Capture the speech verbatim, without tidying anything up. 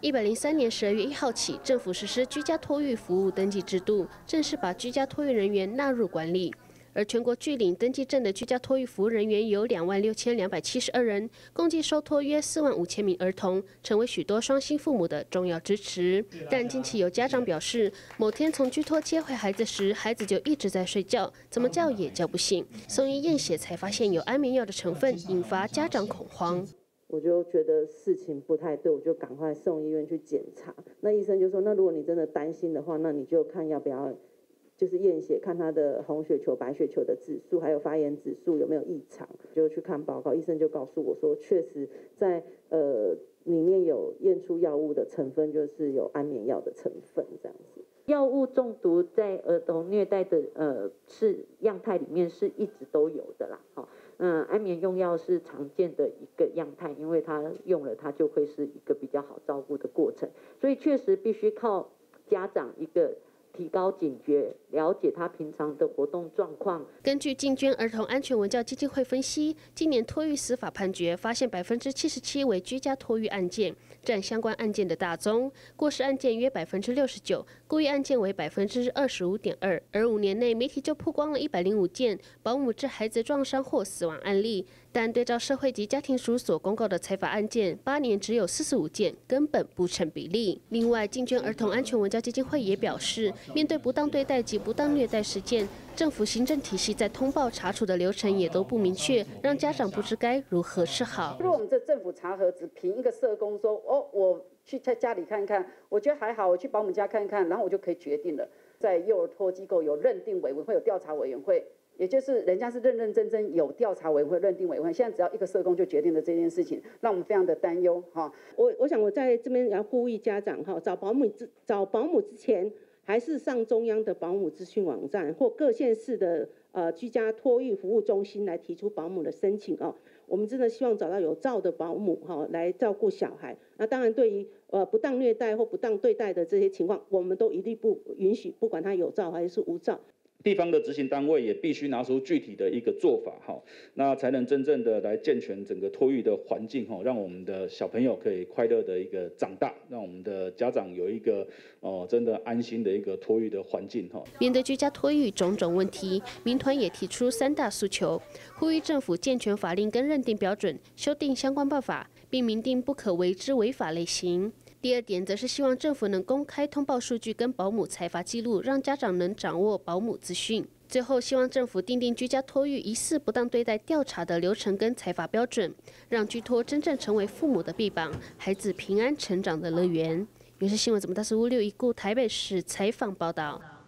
一百零三年十二月一号起，政府实施居家托育服务登记制度，正式把居家托育人员纳入管理。而全国具领登记证的居家托育服务人员有两万六千两百七十二人，共计收托约四万五千名儿童，成为许多双薪父母的重要支持。但近期有家长表示，某天从居托接回孩子时，孩子就一直在睡觉，怎么叫也叫不醒。送医验血才发现有安眠药的成分，引发家长恐慌。 我就觉得事情不太对，我就赶快送医院去检查。那医生就说，那如果你真的担心的话，那你就看要不要。就是验血，看他的红血球、白血球的指数，还有发炎指数有没有异常，就去看报告。医生就告诉我说，确实在呃里面有验出药物的成分，就是有安眠药的成分这样子。药物中毒在儿童虐待的呃是样态里面是一直都有的啦，哈、哦。嗯，安眠用药是常见的一个样态，因为它用了它就会是一个比较好照顾的过程，所以确实必须靠家长一个。提高警觉，了解他平常的活动状况。 根据进捐儿童安全文教基金会分析，今年托育司法判决发现百分之七十七为居家托育案件，占相关案件的大宗。过失案件约百分之六十九，故意案件为百分之二十五点二。而五年内，媒体就曝光了一百零五件保姆致孩子撞伤或死亡案例。但对照社会及家庭署所公告的裁罚案件，八年只有四十五件，根本不成比例。另外，进捐儿童安全文教基金会也表示，面对不当对待及不当虐待事件，政府行政体系在通报查处的流程也都不明确，让家长不知该如何是好。 如果我们这政府查核只凭一个社工说，哦，我去在家里看看，我觉得还好，我去保姆家看看，然后我就可以决定了。在幼儿托机构有认定委员会，有调查委员会。也就是人家是认认真真有调查委员会、认定委员会，现在只要一个社工就决定了这件事情，让我们非常的担忧哈。 我我想我在这边也要呼吁家长哈，找保姆之找保姆之前，还是上中央的保姆资讯网站或各县市的呃居家托育服务中心来提出保姆的申请哦。我们真的希望找到有照的保姆哈来照顾小孩。那当然，对于呃不当虐待或不当对待的这些情况，我们都一律不允许，不管他有照还是无照。 地方的执行单位也必须拿出具体的一个做法，哈，那才能真正的来健全整个托育的环境，哈，让我们的小朋友可以快乐的一个长大，让我们的家长有一个哦真的安心的一个托育的环境，哈。 面对居家托育种种问题，民团也提出三大诉求，呼吁政府健全法令跟认定标准，修订相关办法，并明定不可为之违法类型。第二点则是希望政府能公开通报数据跟保姆裁罚记录，让家长能掌握保姆资讯。最后，希望政府订定居家托育疑似不当对待调查的流程跟裁罚标准，让居托真正成为父母的臂膀，孩子平安成长的乐园。原视新闻总台四五六一故台北市采访报道。